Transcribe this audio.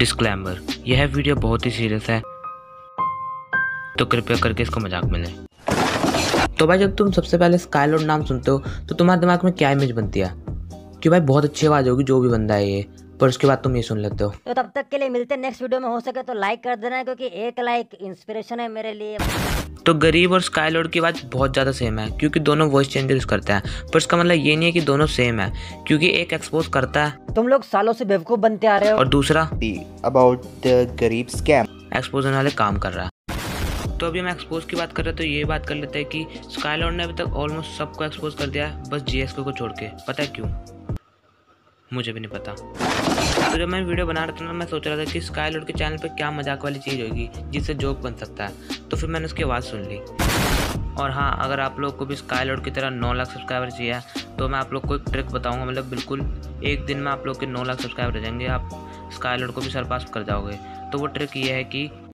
Disclaimer, यह video बहुत ही serious है, तो कृपया करके इसको मजाक में लें। तो भाई जब तुम सबसे पहले स्काईलॉर्ड नाम सुनते हो तो तुम्हारे दिमाग में क्या इमेज बनती है कि भाई बहुत अच्छी आवाज़ होगी जो भी बंदा है ये, पर उसके बाद तुम ये सुन लेते हो। तो तब तक के लिए मिलते हैं नेक्स्ट वीडियो में। हो सके तो लाइक कर देना, क्योंकि एक लाइक इंस्पिरेशन है मेरे लिए। तो गरीब और स्काईलॉर्ड की आवाज़ बहुत ज़्यादा सेम है क्योंकि दोनों वॉइस चेंजर्स करते हैं, पर इसका मतलब ये नहीं है कि दोनों सेम है, क्योंकि एक एक्सपोज करता है तुम लोग सालों से बेवकूफ बनते आ रहे हो और दूसरा about the गरीब स्कैम एक्सपोज होने वाले काम कर रहा है। तो अभी हम एक्सपोज की बात कर रहे हैं तो ये बात कर लेते हैं कि स्काईलॉर्ड ने अभी तक ऑलमोस्ट सबको एक्सपोज कर दिया है, बस जीएसके को छोड़ के। पता है क्यों? मुझे भी नहीं पता। तो जब मैं वीडियो बना रहा था ना, मैं सोच रहा था कि स्काईलॉर्ड के चैनल पे क्या मजाक वाली चीज़ होगी जिससे जोक बन सकता है, तो फिर मैंने उसकी आवाज़ सुन ली। और हाँ, अगर आप लोग को भी स्काईलॉर्ड की तरह 9 लाख सब्सक्राइबर चाहिए तो मैं आप लोग को एक ट्रिक बताऊंगा, मतलब बिल्कुल एक दिन में आप लोग के 9 लाख सब्सक्राइबर हो जाएंगे, आप स्काईलॉर्ड को भी सरपास कर जाओगे। तो वो ट्रिक ये है कि